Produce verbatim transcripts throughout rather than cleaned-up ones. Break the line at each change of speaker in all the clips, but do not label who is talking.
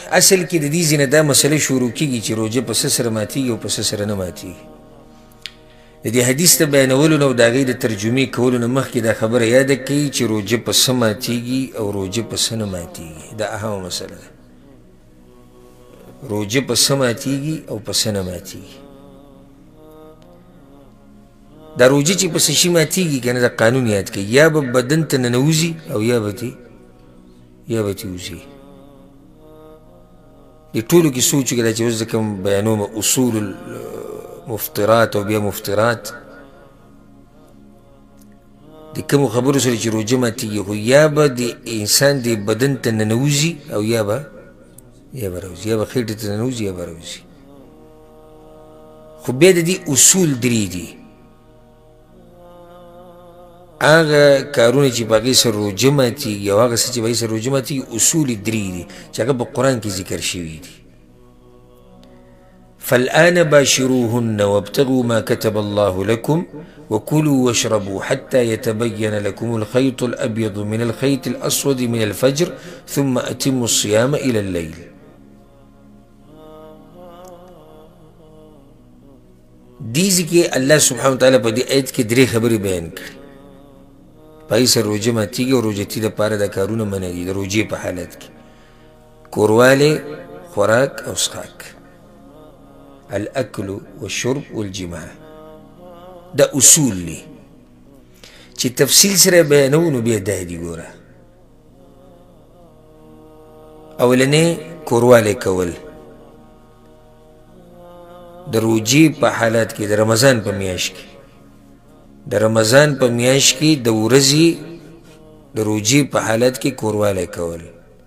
اصل کې د دې ځینې دا مسله شروع کیږي چې روژه په څه سره ماتیږي او په څه سره نه ماتیږي. د دې حدیث ته بیانولو نه او د هغې د ترجمې کولو نه مخکې دا خبره یاده کوي چې روژه په څه ماتیږي او روژه په څه نه ماتیږي. دا اهمه مسله ده. روژه په څه ماتیږي او په څه نه ماتیږي. دا روژه چې په څه شي ماتیږي که نه دا قانون یاد کوي، یا به بدن ته ننوځي او یا به تې یا به تې وځي. د ټولو کې سوچ وکړه دا چې اوس زه کوم بیانوم اصول مفطرات او بیا مفطرات د کومو خبرو سره چې روژه ماتیږي، خو یا به د انسان د بدن ته ننوځي او یا به یا به راوځي، یا به خېټې ته ننوځي یا به راوځي. خو بیا د دې اصول درې دي. هغه کارونه چې په هغې سره روژه ماتیږي او هغه څه چې په هغې سره روژه ماتیږي اصول یې درې دي چې هغه په قرآن کې ذکر شوي دي. فالآن باشروهن وابتغوا ما كتب الله لكم وكلوا واشربوا حتى يتبين لكم الخيط الأبيض من الخيط الأسود من الفجر ثم أتموا الصيام إلى الليل. دیزی کې الله سبحانه وتعالی په دې آیت کې درې خبرې بیان کړي. په هغې سره روژه ماتیږي او روژتي دپاره دا کارونه منع دي د روژې په حالت کې: کوروالی، خوراک او څښاک، الاکل والشرب والجماع. دا اصول دي چې تفصیل سره بیانو نو بیا دا دي. ګوره، اولنې کوروالی کول د روژې په حالت کې، د رمضان په میاشت کې د رمضان په میاشت کې د ورځې د روژې په حالت کې کوروالی کول،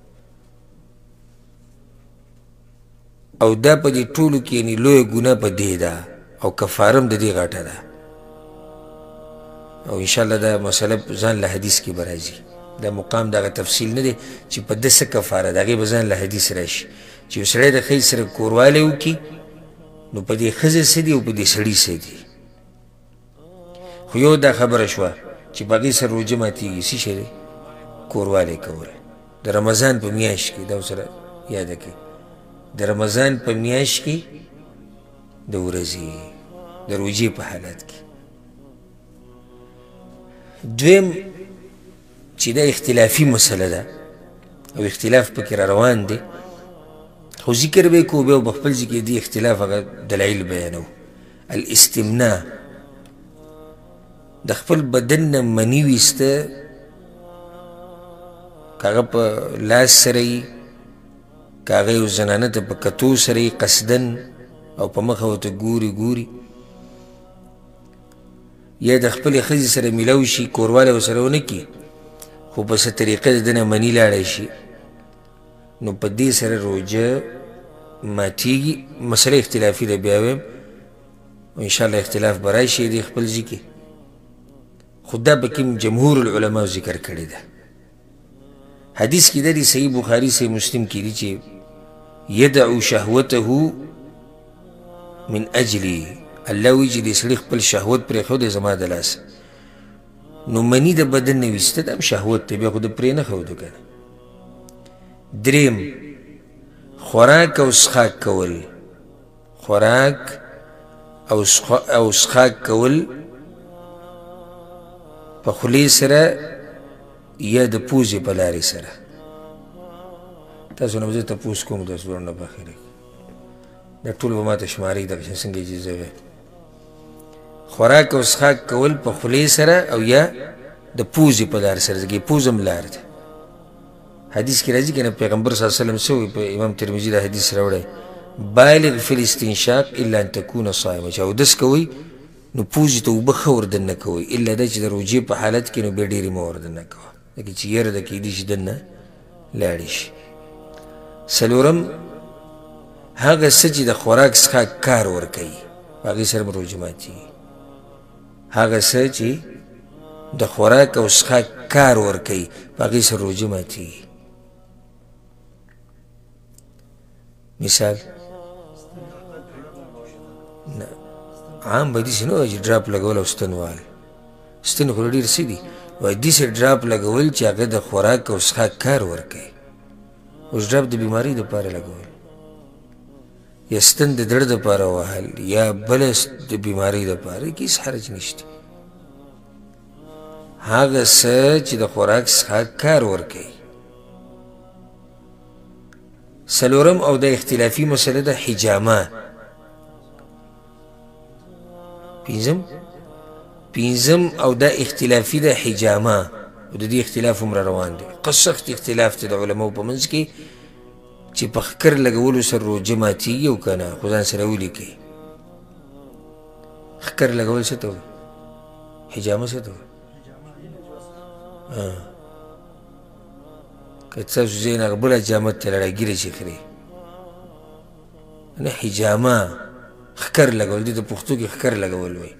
او دا په دې ټولو کې یعنې لویه ګناه په دې ده او کفاره هم د دې غټه ده. او انشاءالله دا مسله ځان له حدیث کې به راځي. دا مقام دغه تفصیل نه دی چې په ده څه کفاره ده، هغې به ځان له حدیث راشي چې یو سړی د ښځې سره کوروالی وکړي نو په دې ښځه څه دي او په دې سړي څه دي. خو یو دا خبره شوه چې په هغې سره روژه ماتیږي، څه شی دی؟ کوروالی کول د رمضان په میاشت کې. دا ورسره یاده کړئ، د رمضان په میاشت کې د ورځې د روژې په حالت کې. دویم چې دا اختلافي مسله ده او اختلاف پکې را روان دی، خو ذکر به یې کوو بیا به خپل ځای کې دې اختلاف هغه دلایل بیانو. الاستمناء، د خپل بدن نه مني ویسته، که هغه په لاس سره یي، که هغه یو زنانه ته په کتو سره یي قصدن او په مخه ورته ګوري ګوري، یا د خپلې ښځې سره میلاو شي کوروالی ورسره ونه کړي خو په څه طریقه د ده نه مني لاړی شي، نو په دې سره روژه ماتیږي. مسله اختلافي ده بیا وایم، او انشاءالله اختلاف به راشي دې خپل ځای کې، خو دا به کوم جمهور العلماو ذکر کړې ده. حدیث کې دا دی، صحیح بخاري صحیح مسلم کې دي چې یدعو شهوته من اجلی، الله وایي چې دې سړي خپل شهوت پرېښودی زما د لاسه. نو مني د بدن نه ویسته دا هم شهوت دی، بیا خو د پرې نه ښودو که نه. دریم خوراک او څښاک کول، خوراک او څښاک کول په خولې سره یا د پوزې په لارې سره. تاسو نه به زه تپوس کوم تاسو دواړو نه په اخره کې دا ټول به ما ته شمارئ دغه شان څنګه اجازه وی. خوراک او څښاک کول په خولې سره او یا د پوزې په لار سره، ځکه پوز هم لار ده. حدیث کې راځي که نه، پیغمبر صلی الله علیه وسلم څه وایي، په امام ترمذي دا حدیث راوړی، بالغ فی الاستنشاق الا ان تکونه صائما، چې اودس کوئ نو پوزې ته اوبه ښه وردننه کوئ، الا دا چې د روژې په حالت کې نو بیا ډېرې مه وردننه کوه، ځکه چې یره ده کیدای شي دننه لاړې شي. څلورم هغه څه چې د خوراک څخه کار ورکوي په هغې سره به روژه ماتېږي. هغه څه چې د خوراک او څښاک کار ورکوي په هغې سره روژه ماتېږي. مثال نه عام به داسې نه وایي چې ډراپ لګول او ستن وال، ستن خو ډېر څه دي، وایي داسې ډراپ لګول چې هغه د خوراک او څښاک کار ورکوي، اوس ډراب د بیمارۍ دپاره لګول یا ستن د زړه دپاره وهل یا بله د بیمارۍ دپاره کې هېڅ حرج نشته هغه څه چې د خوراک څښاک کار ورکوي څلورم او د اختلافي مسله ده حجامه پنځم پنځم او دا اختلافي ده حجامه او د دې اختلاف هم را روان دی ښه سخت اختلاف دی د علماو په منځ کې چې په ښکر لګولو سره روژه ماتېږي او که نه خو ځان سره ولیکئ ښکر لګول څه ته وایي حجامه څه ته وایي که تاسو ځای نه هغه بله جامه ته لړاګیره چې خورې نه حجامه ښکر لګول دې د پښتو کې ښکر لګول وایي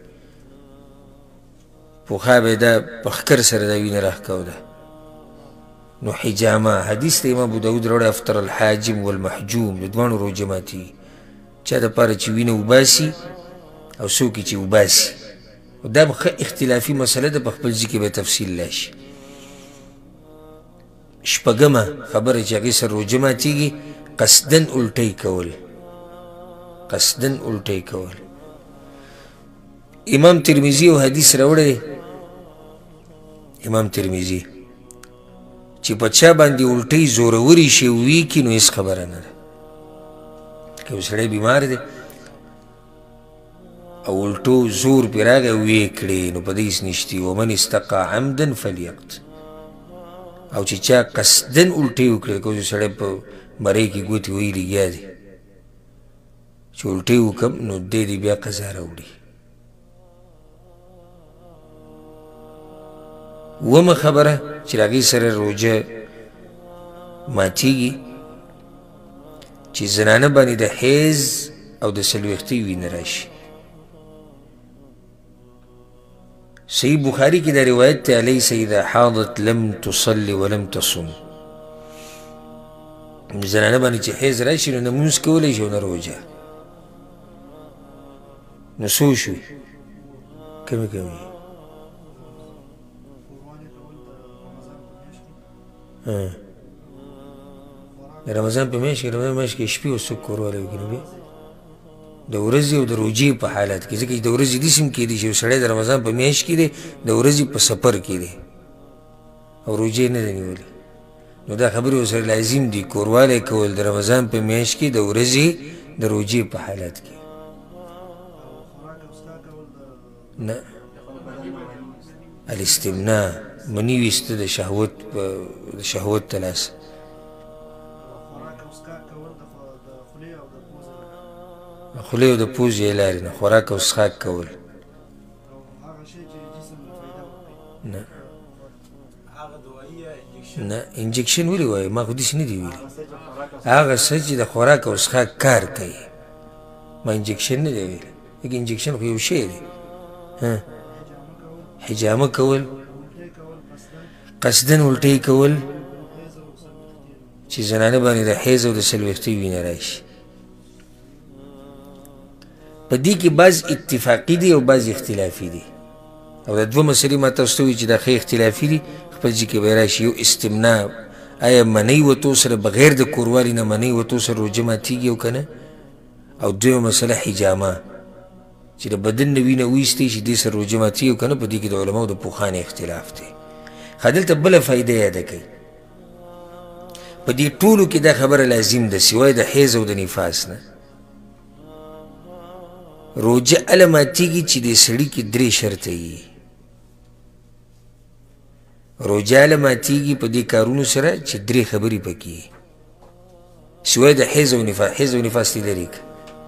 پوخا به دا په ښکر سره دا وینه راښکوده نو حجامه حدیث ته امام ابو داود راوړی افطر الحاجم والمحجوم د دواړو روژه ماتېږي چا دپاره چې وینه وباسي او څوک چې وباسي دا به ښه اختلافي مسله ده په خپل ځای کې به تفصیل راشي شپږمه خبره چې هغې سره روژه ماتېږي قصدن الټی کول قصدن الټی کول امام ترمذي یو حدیث راوړی امام ترمذي چې په چا باندې الټۍ زوروري شي وي کي نو هېڅ خبره نه ده که یو سړی بیمار دی او الټو زور پرې راغی ویې کړې نو په دې هېڅ نشتي ومن استقا عمدا فلیقت او چې چا قصدن الټۍ وکړې که یو سړی په مرۍ کې ګوتې وهي لګیا دی چې الټۍ وکړم نو دی دې بیا قضا راوړي ومه خبره چې هغې سره روژه ماتېږي چې زنانه باندې د حیض او د څلوېښتۍ وینه راشي صحیح بخاري کې دا روایت دی الیس اذا حاضت لم تصلي ولم تصم زنانه باندې چې حیض راشي نو نه لمونځ کولی شي او نه روژه نو څه شوي کمې کمې د رمضان په میاشت کې رمضان میاشت کې شپې او څوک کوروالی وکړي نو بیا د ورځې او د روژې په حالت کې ځکه چې د ورځې داسې هم کیدی چې یو سړی د رمضان په میاشت کې دی د ورځې په سفر کې دی او روژې نه دی نیولې نو دا خبرې ورسره لازم دي کوروالی کول د رمضان په میاشت کې د ورځې د روژې په حالت کې نه الاستمناء منی ویسته د شهوت د شهوت ته لاس خولې او د پوزې یې لارې نه خوراک او څښاک کول نه نه انجکشن ولې وایي ما خو داسې نه دي ویلي هغه څه چې د خوراک او څښاک کار کوي ما انجکشن نه دی ویلی لکه انجکشن خو یو شی دی حجامه کول قصدن الټۍ کول چې زنانه باندې د حیض او د څلوېښتۍ وینه راشي په دې کې بعض اتفاقي دي او بعض اختلافي دي او دا دوه مسلې ما تاسو ته وایي چې دا ښه اختلافي دي خپل ځای کې به راشي یو استمنا آیا منۍ وتو سره بغیر د کوروالي نه منۍ وتو سره روژه ماتېږي او که نه او دویمه مسله حجامه چې د بدن نه وینه وایستې چې دې سره روژه ماتېږي او که نه په دې کې د علماو د پوخانې اختلاف دی ښه دلته بله فایده یاده کوي په دې ټولو کې دا خبره لازم ده سوای د حیض او د نفاس نه روژه هله ماتېږي چې دې سړي کې درې شرطه وي روژه هله ماتېږي په دې کارونو سره چې درې خبرې پکې سوای د حیض او نفاس حیض او نفاس دې لرې که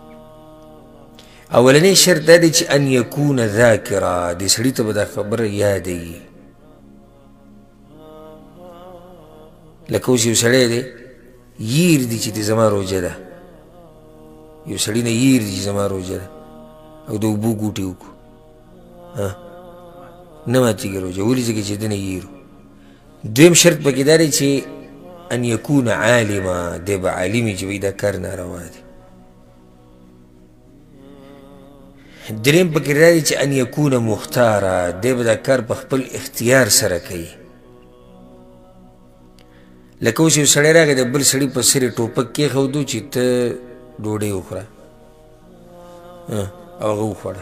اولنی شرط دا دی چې ان یکونه ذاکره دې سړي ته به دا خبره یاده وي لکه اوس یو سړی دی ییر دی چې دې زما روژه ده یو سړي نه ییر دی چې زما روژه ده او د اوبو ګوټې وکړو نه ماتېږي روژه ولې ځکه چې ده نه ییرو دویم شرط پکې دا دی چې ان یکونه عالمه دی به عالم وي چې وایي دا کار ناروا دی دریم پکې دا دی چې ان یکونه مختاره دی به دا کار په خپل اختیار سره کوي لکه اوس یو سړی راغی د بل سړي په سر یې ټوپک کېښودو چې ته ډوډۍ وخوره او هغه وخوړه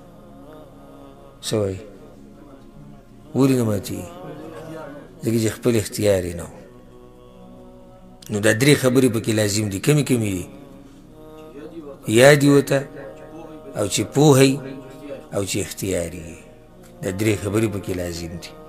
څه وایي ولې نه ماتېږي ځکه چې خپل اختیار یې نه و نو دا درې خبرې پکې لازم دي کمې کمې دي یاد یې ورته او چې پوهی او چې اختیار یې دا درې خبرې پکې لازم دي